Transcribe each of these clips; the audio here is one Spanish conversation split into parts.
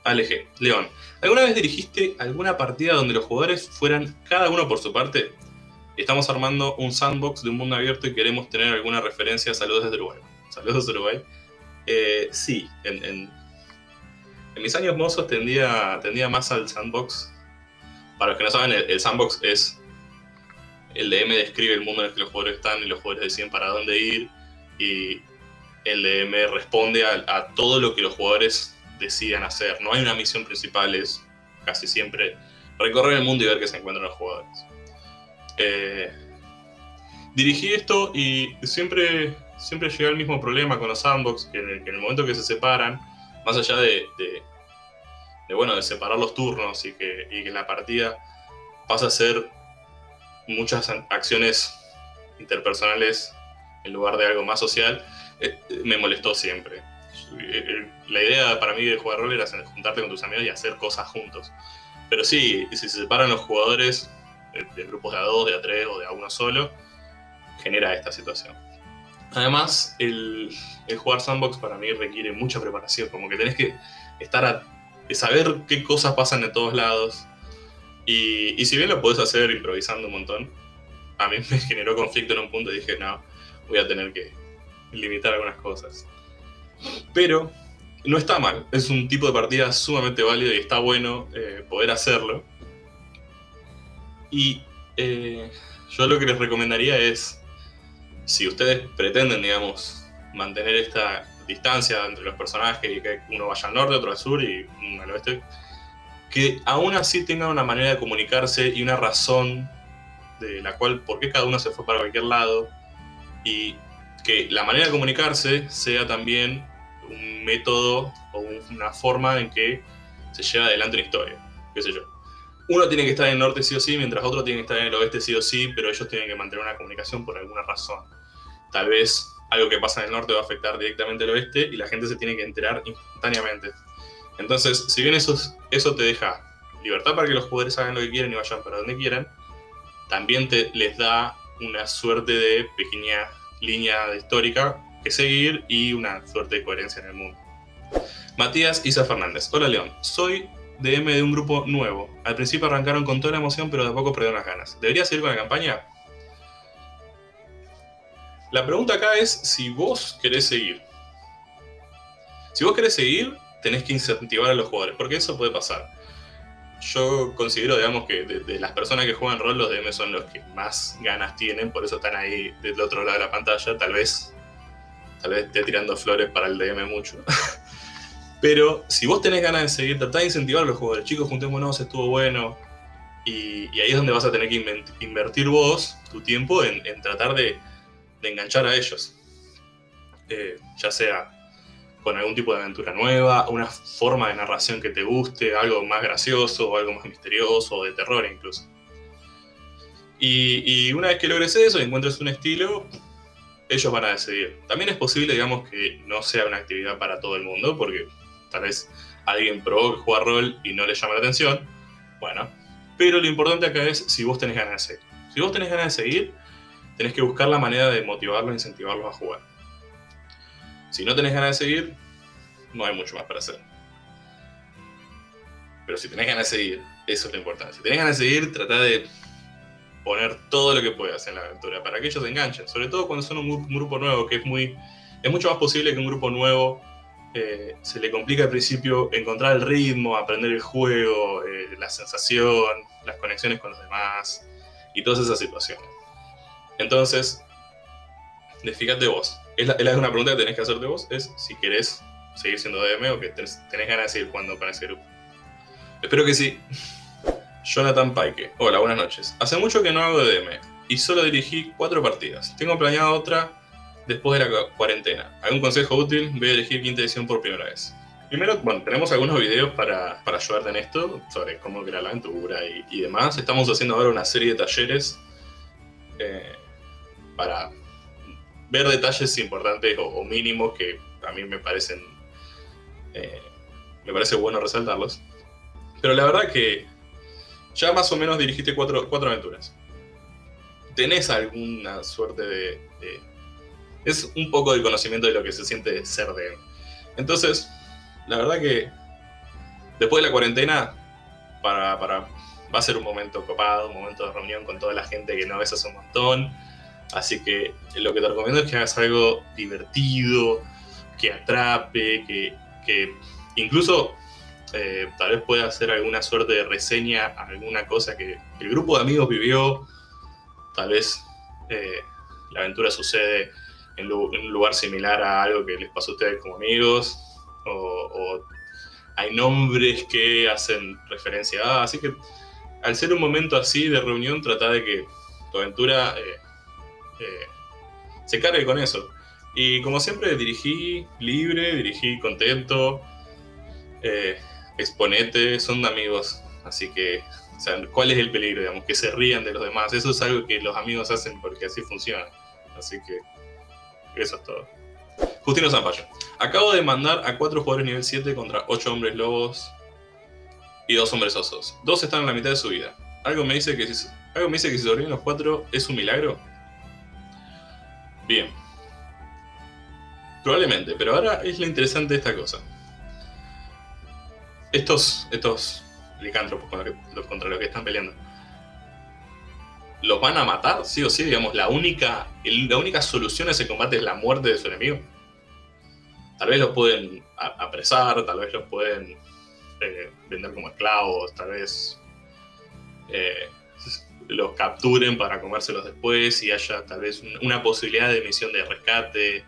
ALG. León, ¿alguna vez dirigiste alguna partida donde los jugadores fueran cada uno por su parte? Estamos armando un sandbox de un mundo abierto y queremos tener alguna referencia. Saludos desde Uruguay. Saludos desde Uruguay. Sí, en mis años mozos tendía más al sandbox. Para los que no saben, el sandbox es... El DM describe el mundo en el que los jugadores están y los jugadores deciden para dónde ir. Y el DM responde a todo lo que los jugadores decidan hacer. No hay una misión principal, es casi siempre recorrer el mundo y ver qué se encuentran los jugadores. Dirigí esto y siempre llegué al mismo problema con los sandbox, que en el momento que se separan, más allá de separar los turnos y que la partida pasa a ser muchas acciones interpersonales en lugar de algo más social, me molestó siempre. La idea para mí de jugar rol era juntarte con tus amigos y hacer cosas juntos. Pero sí, si se separan los jugadores de grupos de A2, de A3 o de A1 solo, genera esta situación. Además, el jugar sandbox para mí requiere mucha preparación, como que tenés que saber qué cosas pasan de todos lados. Y si bien lo podés hacer improvisando un montón, a mí me generó conflicto en un punto y dije, no, voy a tener que limitar algunas cosas. Pero no está mal, es un tipo de partida sumamente válido y está bueno poder hacerlo. Y yo lo que les recomendaría es, si ustedes pretenden, digamos, mantener esta distancia entre los personajes y que uno vaya al norte, otro al sur y uno al oeste, que aún así tengan una manera de comunicarse y una razón de la cual, por qué cada uno se fue para cualquier lado, y que la manera de comunicarse sea también un método o una forma en que se lleva adelante una historia, qué sé yo. Uno tiene que estar en el norte sí o sí, mientras otro tiene que estar en el oeste sí o sí, pero ellos tienen que mantener una comunicación por alguna razón. Tal vez algo que pasa en el norte va a afectar directamente al oeste y la gente se tiene que enterar instantáneamente. Entonces, si bien eso te deja libertad para que los jugadores hagan lo que quieran y vayan para donde quieran, también les da una suerte de pequeña línea histórica que seguir y una suerte de coherencia en el mundo. Matías Isa Fernández. Hola León, soy DM de un grupo nuevo. Al principio arrancaron con toda la emoción, pero de a poco perdieron las ganas. ¿Debería seguir con la campaña? La pregunta acá es si vos querés seguir. Si vos querés seguir, tenés que incentivar a los jugadores, porque eso puede pasar. Yo considero, digamos, que de las personas que juegan rol, los DM son los que más ganas tienen, por eso están ahí del otro lado de la pantalla. Tal vez esté tirando flores para el DM mucho. Pero si vos tenés ganas de seguir, tratá de incentivar a los jugadores. Chicos, juntémonos, estuvo bueno. Y ahí es donde vas a tener que invertir vos tu tiempo en tratar de enganchar a ellos. Ya sea con algún tipo de aventura nueva, una forma de narración que te guste, algo más gracioso, o algo más misterioso, o de terror incluso. Y una vez que logres eso y encuentres un estilo, ellos van a decidir. También es posible, digamos, que no sea una actividad para todo el mundo, porque tal vez alguien probó jugar rol y no le llama la atención. Bueno, pero lo importante acá es si vos tenés ganas de seguir. Si vos tenés ganas de seguir, tenés que buscar la manera de motivarlos e incentivarlos a jugar. Si no tenés ganas de seguir, no hay mucho más para hacer. Pero si tenés ganas de seguir, eso es lo importante. Si tenés ganas de seguir, tratá de poner todo lo que puedas en la aventura para que ellos se enganchen. Sobre todo cuando son un grupo nuevo, que es mucho más posible que un grupo nuevo se le complica al principio encontrar el ritmo, aprender el juego, la sensación, las conexiones con los demás y todas esas situaciones. Entonces, fíjate vos. Es una pregunta que tenés que hacerte vos, es si querés seguir siendo DM o que tenés ganas de seguir jugando para ese grupo. Espero que sí. Jonathan Paike. Hola, buenas noches. Hace mucho que no hago de DM y solo dirigí 4 partidas. Tengo planeada otra después de la cuarentena. ¿Algún consejo útil? Voy a elegir quinta edición por primera vez. Primero, bueno, tenemos algunos videos para ayudarte en esto, sobre cómo crear la aventura y demás. Estamos haciendo ahora una serie de talleres para ver detalles importantes o mínimos que a mí me parece bueno resaltarlos. Pero la verdad que ya más o menos dirigiste 4 aventuras. Tenés alguna suerte de... Es un poco del conocimiento de lo que se siente ser DM. Entonces, la verdad que Después de la cuarentena, va a ser un momento copado, un momento de reunión con toda la gente que no ves hace un montón. Así que lo que te recomiendo es que hagas algo divertido, que atrape, que incluso tal vez pueda hacer alguna suerte de reseña a alguna cosa que el grupo de amigos vivió. Tal vez la aventura sucede en un lugar similar a algo que les pasó a ustedes como amigos, o hay nombres que hacen referencia a. Así que al ser un momento así de reunión, trata de que tu aventura se cargue con eso. Y como siempre, dirigí libre, dirigí contento, exponete, son amigos. Así que, o sea, ¿cuál es el peligro? Digamos, que se rían de los demás. Eso es algo que los amigos hacen porque así funciona. Así que eso es todo. Justino Zampayo. Acabo de mandar a 4 jugadores nivel 7 contra 8 hombres lobos y 2 hombres osos. 2 están en la mitad de su vida. Algo me dice que si sobreviven los 4 es un milagro. Bien. Probablemente, pero ahora es lo interesante de esta cosa. Estos licántropos contra los que están peleando, ¿los van a matar? Sí o sí, digamos, la única solución a ese combate es la muerte de su enemigo. Tal vez los pueden apresar, tal vez los pueden vender como esclavos, tal vez los capturen para comérselos después y haya tal vez una posibilidad de misión de rescate,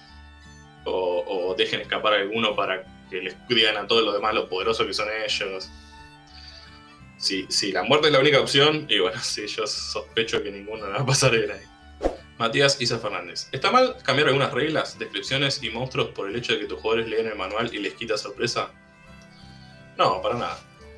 o dejen escapar a alguno para que les digan a todos los demás lo poderosos que son ellos. Si la muerte es la única opción, y bueno, sí, yo sospecho que ninguno va a pasar bien ahí. Matías Isa Fernández. ¿Está mal cambiar algunas reglas, descripciones y monstruos por el hecho de que tus jugadores leen el manual y les quita sorpresa? No, para nada.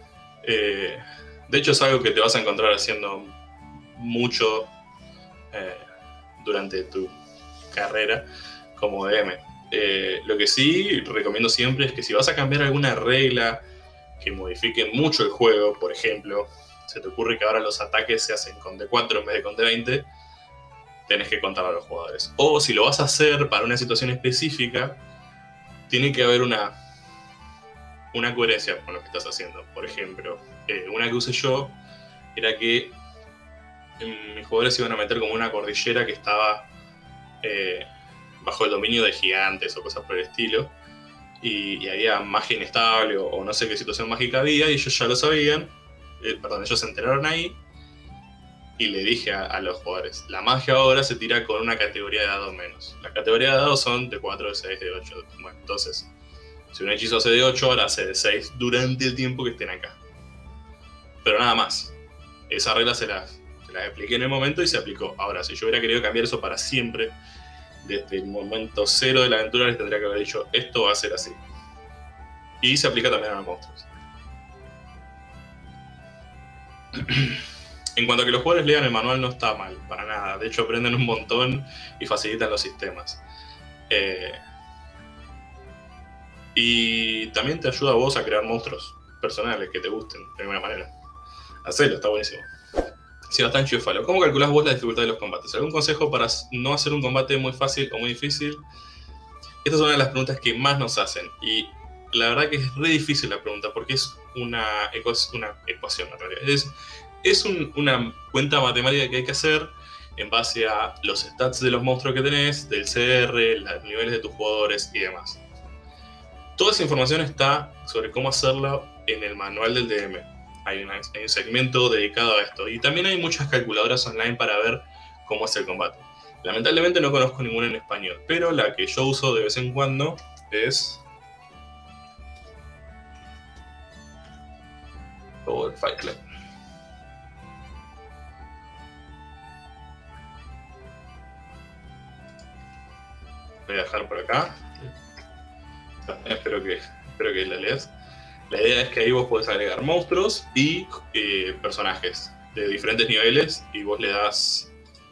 De hecho, es algo que te vas a encontrar haciendo mucho durante tu carrera como DM. Lo que sí recomiendo siempre es que si vas a cambiar alguna regla que modifique mucho el juego, por ejemplo, se te ocurre que ahora los ataques se hacen con D4 en vez de con D20, tenés que contar a los jugadores. O si lo vas a hacer para una situación específica, tiene que haber una coherencia con lo que estás haciendo. Por ejemplo, una que usé yo era que mis jugadores se iban a meter como una cordillera que estaba bajo el dominio de gigantes o cosas por el estilo, y había magia inestable o no sé qué situación mágica había, y ellos ya lo sabían, ellos se enteraron ahí, y le dije a los jugadores, la magia ahora se tira con una categoría de dados menos. La categoría de dados son de 4, de 6, de 8. Bueno, entonces, si un hechizo hace de 8, ahora hace de 6 durante el tiempo que estén acá. Pero nada más. Esa regla se las expliqué en el momento y se aplicó. Ahora, si yo hubiera querido cambiar eso para siempre, desde el momento cero de la aventura les tendría que haber dicho, esto va a ser así. Y se aplica también a los monstruos. En cuanto a que los jugadores lean el manual, no está mal, para nada. De hecho, aprenden un montón y facilitan los sistemas. Y también te ayuda a vos a crear monstruos personales que te gusten, de alguna manera. Hacelo, está buenísimo. Sebastián Chiufalo, ¿cómo calculás vos la dificultad de los combates? ¿Algún consejo para no hacer un combate muy fácil o muy difícil? Esta es una de las preguntas que más nos hacen. Y la verdad que es re difícil la pregunta, porque es una ecuación en realidad. Es una cuenta matemática que hay que hacer en base a los stats de los monstruos que tenés, del CR, los niveles de tus jugadores y demás. Toda esa información está sobre cómo hacerlo en el manual del DM. Hay un segmento dedicado a esto. Y también hay muchas calculadoras online para ver cómo es el combate. Lamentablemente no conozco ninguna en español, pero la que yo uso de vez en cuando es el Fight Club. Voy a dejar por acá. Espero que la leas. La idea es que ahí vos podés agregar monstruos y personajes de diferentes niveles, y vos le das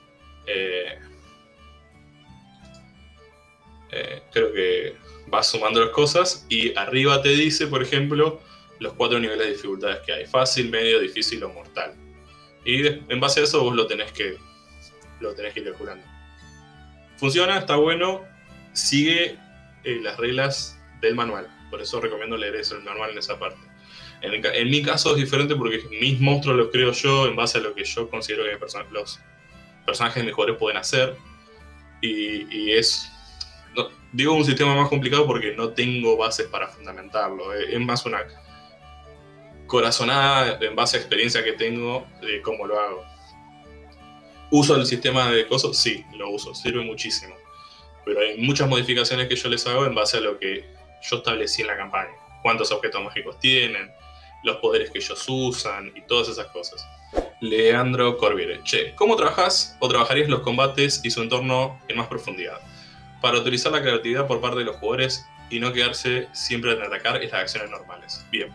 creo que vas sumando las cosas y arriba te dice, por ejemplo, los 4 niveles de dificultades que hay: fácil, medio, difícil o mortal. Y en base a eso vos lo tenés que ir calculando. Funciona, está bueno, sigue las reglas del manual. Por eso recomiendo leer eso, el manual en esa parte. En mi caso es diferente porque mis monstruos los creo yo en base a lo que yo considero que los personajes de mis jugadores pueden hacer. Y es... No, digo un sistema más complicado porque no tengo bases para fundamentarlo. Es más una corazonada en base a experiencia que tengo de cómo lo hago. ¿Uso el sistema de cosas? Sí, lo uso, sirve muchísimo. Pero hay muchas modificaciones que yo les hago en base a lo que yo establecí en la campaña. Cuántos objetos mágicos tienen, los poderes que ellos usan y todas esas cosas. Leandro Corbiere. Che, ¿cómo trabajás o trabajarías los combates y su entorno en más profundidad? Para utilizar la creatividad por parte de los jugadores y no quedarse siempre en atacar en las acciones normales. Bien.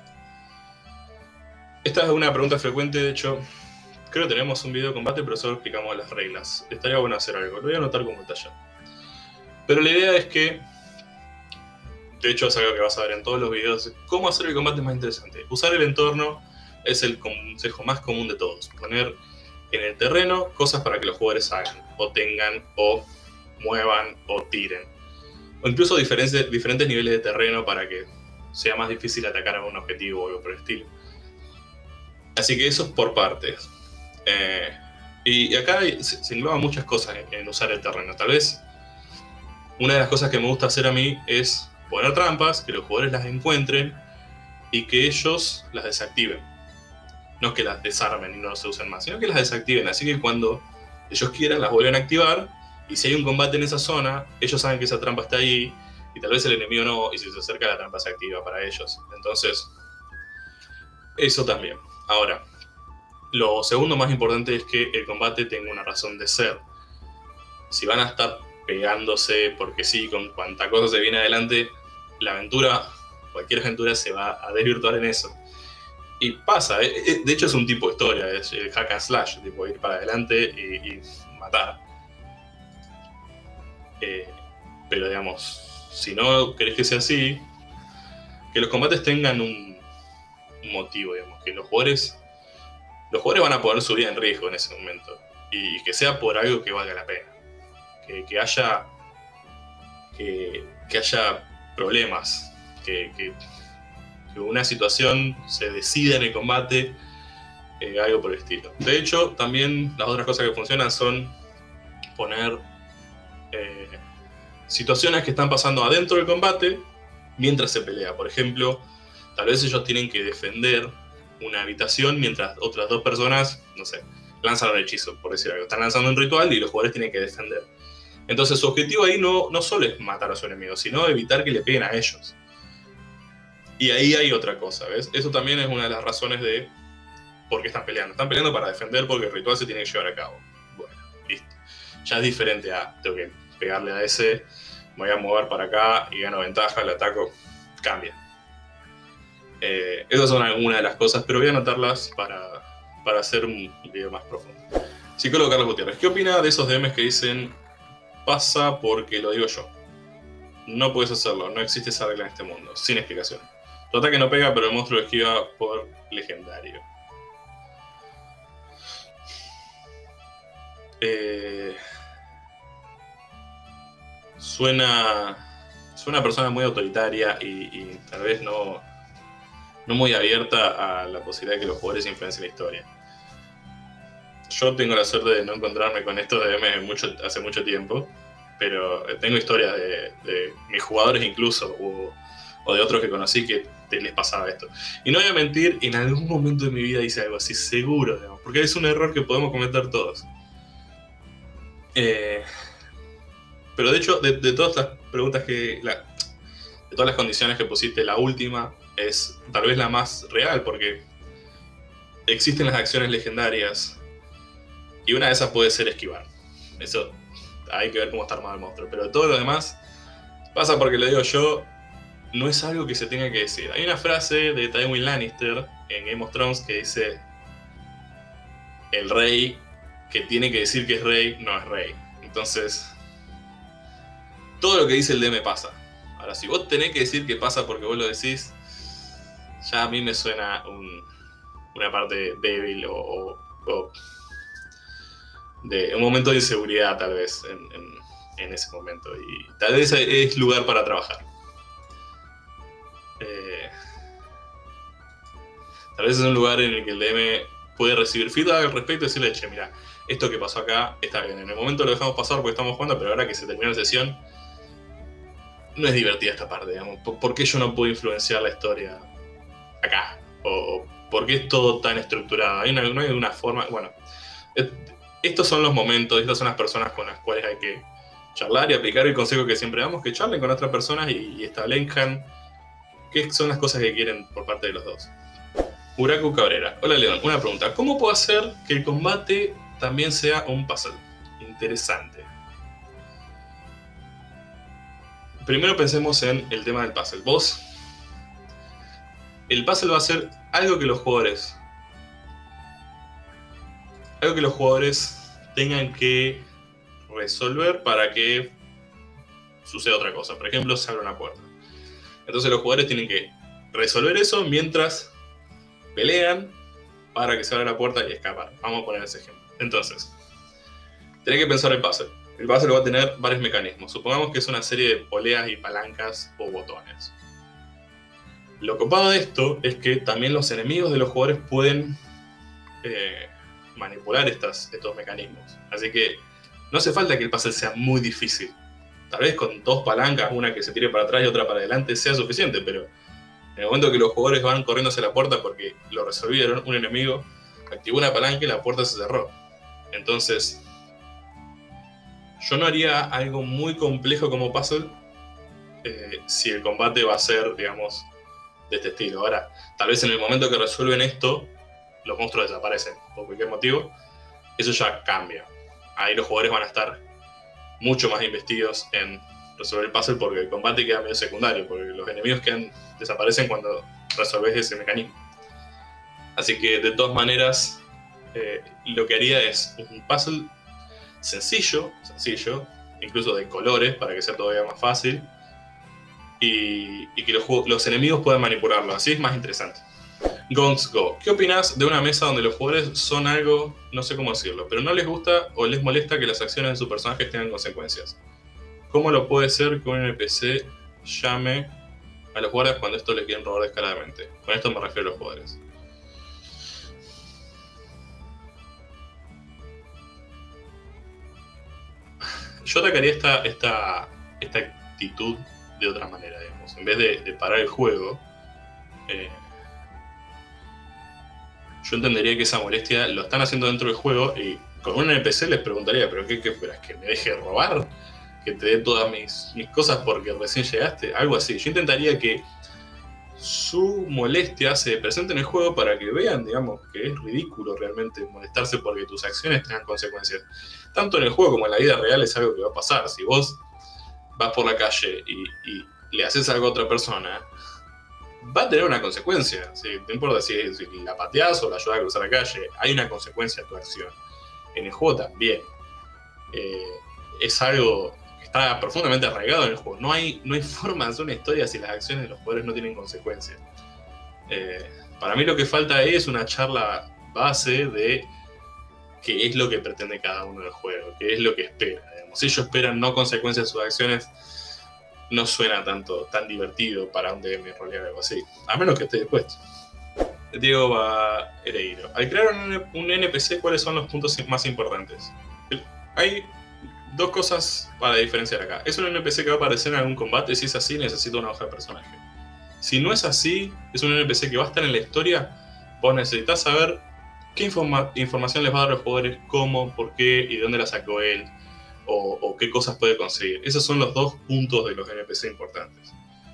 Esta es una pregunta frecuente, de hecho, creo que tenemos un video de combate, pero solo explicamos las reglas. Estaría bueno hacer algo, lo voy a anotar como detalle. Pero la idea es que, de hecho es algo que vas a ver en todos los videos, cómo hacer el combate más interesante. Usar el entorno es el consejo más común de todos. Poner en el terreno cosas para que los jugadores hagan, o tengan, o muevan, o tiren. O incluso diferentes niveles de terreno para que sea más difícil atacar a un objetivo o algo por el estilo. Así que eso es por partes. Y acá se engloban muchas cosas en usar el terreno. Tal vez una de las cosas que me gusta hacer a mí es poner trampas, que los jugadores las encuentren y que ellos las desactiven. No es que las desarmen y no se usen más, sino que las desactiven. Así que cuando ellos quieran las vuelven a activar, y si hay un combate en esa zona, ellos saben que esa trampa está ahí y tal vez el enemigo no, y si se acerca la trampa se activa para ellos. Entonces, eso también. Ahora, lo segundo más importante es que el combate tenga una razón de ser. Si van a estar pegándose porque sí, con cuanta cosa se viene adelante, la aventura, cualquier aventura se va a desvirtuar en eso. Y pasa, de hecho es un tipo de historia, es el hack and slash, tipo ir para adelante y matar. Pero digamos, si no querés que sea así, que los combates tengan un motivo, digamos, que los jugadores van a poner su vida en riesgo en ese momento y que sea por algo que valga la pena, que haya problemas, que una situación se decida en el combate, algo por el estilo. De hecho, también las otras cosas que funcionan son poner situaciones que están pasando adentro del combate mientras se pelea. Por ejemplo, tal vez ellos tienen que defender una habitación mientras otras dos personas, no sé, lanzan un hechizo, por decir algo. Están lanzando un ritual y los jugadores tienen que defender. Entonces su objetivo ahí no solo es matar a su enemigo, sino evitar que le peguen a ellos. Y ahí hay otra cosa, ¿ves? Eso también es una de las razones de por qué están peleando. Están peleando para defender porque el ritual se tiene que llevar a cabo. Bueno, listo. Ya es diferente a, tengo que pegarle a ese, me voy a mover para acá y gano ventaja, le ataco, cambia. Esas son algunas de las cosas, pero voy a anotarlas para hacer un video más profundo. Psicólogo Carlos Gutiérrez, ¿qué opina de esos DMs que dicen pasa porque lo digo yo? No puedes hacerlo, no existe esa regla en este mundo, sin explicación. Tu ataque no pega, pero el monstruo lo esquiva por legendario. Suena una persona muy autoritaria y tal vez no muy abierta a la posibilidad de que los jugadores influencien la historia. Yo tengo la suerte de no encontrarme con estos DMs hace mucho tiempo, pero tengo historias de mis jugadores incluso, o de otros que conocí que les pasaba esto. Y no voy a mentir, en algún momento de mi vida hice algo así, seguro, digamos, porque es un error que podemos cometer todos. Pero de hecho, de todas las preguntas de todas las condiciones que pusiste, la última es tal vez la más real, porque existen las acciones legendarias y una de esas puede ser esquivar. Eso hay que ver cómo está armado el monstruo, pero todo lo demás pasa porque lo digo yo, no es algo que se tenga que decir. Hay una frase de Tywin Lannister en Game of Thrones que dice: el rey que tiene que decir que es rey no es rey. Entonces, todo lo que dice el DM pasa. Ahora, si vos tenés que decir que pasa porque vos lo decís, ya a mí me suena una parte débil o de un momento de inseguridad tal vez en ese momento, y tal vez es lugar para trabajar. Tal vez es un lugar en el que el DM puede recibir feedback al respecto y decirle, che, mira, esto que pasó acá está bien. En el momento lo dejamos pasar porque estamos jugando, pero ahora que se terminó la sesión, no es divertida esta parte, digamos. ¿Por qué yo no puedo influenciar la historia acá? ¿O por qué es todo tan estructurado? No hay una forma... Bueno, estos son los momentos, estas son las personas con las cuales hay que charlar y aplicar el consejo que siempre damos, que charlen con otras personas y establezcan qué son las cosas que quieren por parte de los dos. Uraku Cabrera. Hola León, una pregunta. ¿Cómo puedo hacer que el combate también sea un puzzle? Interesante. Primero pensemos en el tema del puzzle. El puzzle va a ser algo que los jugadores tengan que resolver para que suceda otra cosa. Por ejemplo, se abre una puerta. Entonces los jugadores tienen que resolver eso mientras pelean para que se abra la puerta y escapar. Vamos a poner ese ejemplo. Entonces, tenés que pensar el puzzle. El puzzle va a tener varios mecanismos. Supongamos que es una serie de poleas y palancas o botones. Lo copado de esto es que también los enemigos de los jugadores pueden manipular estos mecanismos. Así que no hace falta que el puzzle sea muy difícil. Tal vez con 2 palancas, una que se tire para atrás y otra para adelante, sea suficiente, pero en el momento que los jugadores van corriendo hacia la puerta porque lo resolvieron, un enemigo activó una palanca y la puerta se cerró. Entonces, yo no haría algo muy complejo como puzzle si el combate va a ser, digamos, de este estilo. Ahora, tal vez en el momento que resuelven esto, los monstruos desaparecen por cualquier motivo. Eso ya cambia. Ahí los jugadores van a estar mucho más investidos en resolver el puzzle porque el combate queda medio secundario, porque los enemigos desaparecen cuando resolves ese mecanismo. Así que de todas maneras, lo que haría es un puzzle sencillo, incluso de colores para que sea todavía más fácil, y que los enemigos puedan manipularlo. Así es más interesante. Gongs Go. ¿Qué opinas de una mesa donde los jugadores son algo, no sé cómo decirlo, pero no les gusta o les molesta que las acciones de sus personajes tengan consecuencias? ¿Cómo lo puede ser que un NPC llame a los jugadores cuando esto les quieren robar descaradamente? Con esto me refiero a los jugadores. Yo atacaría esta actitud de otra manera, digamos. En vez de parar el juego, yo entendería que esa molestia lo están haciendo dentro del juego y con un NPC les preguntaría, ¿pero qué esperas? ¿Que me deje robar? ¿Que te dé todas mis cosas porque recién llegaste? Algo así. Yo intentaría que su molestia se presente en el juego para que vean, digamos, que es ridículo realmente molestarse porque tus acciones tengan consecuencias. Tanto en el juego como en la vida real es algo que va a pasar. Si vos vas por la calle y le haces algo a otra persona, va a tener una consecuencia. ¿Sí? No importa si la pateás o la ayudas a cruzar la calle, hay una consecuencia a tu acción. En el juego también. Es algo que está profundamente arraigado en el juego. No hay forma de hacer una historia si las acciones de los jugadores no tienen consecuencias. Para mí lo que falta es una charla base de qué es lo que pretende cada uno del juego, qué es lo que espera. Digamos. Si ellos esperan no consecuencias de sus acciones, no suena tan divertido para un DM rolear algo así, a menos que esté dispuesto. Diego Hereiro. Al crear un NPC, ¿cuáles son los puntos más importantes? Hay 2 cosas para diferenciar acá. ¿Es un NPC que va a aparecer en algún combate? Si es así, necesita una hoja de personaje. Si no es así, es un NPC que va a estar en la historia, vos necesitas saber qué información les va a dar a los jugadores, cómo, por qué y de dónde la sacó él, o qué cosas puede conseguir. Esos son los 2 puntos de los NPC importantes.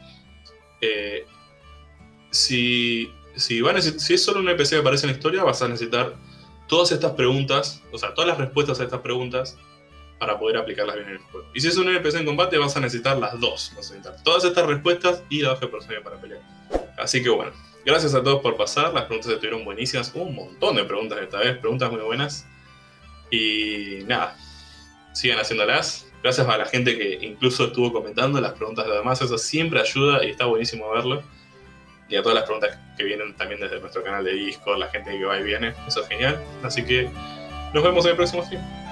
Si es solo un NPC que aparece en la historia, vas a necesitar todas estas preguntas, o sea, todas las respuestas a estas preguntas para poder aplicarlas bien en el juego. Y si es un NPC en combate, vas a necesitar las 2. Vas a necesitar todas estas respuestas y la hoja de personaje para pelear. Así que bueno, gracias a todos por pasar. Las preguntas estuvieron buenísimas. Hubo un montón de preguntas esta vez, preguntas muy buenas. Y nada, sigan haciéndolas. Gracias a la gente que incluso estuvo comentando las preguntas de los demás. Eso siempre ayuda y está buenísimo verlo. Y a todas las preguntas que vienen también desde nuestro canal de Discord, la gente que va y viene. Eso es genial. Así que nos vemos en el próximo stream.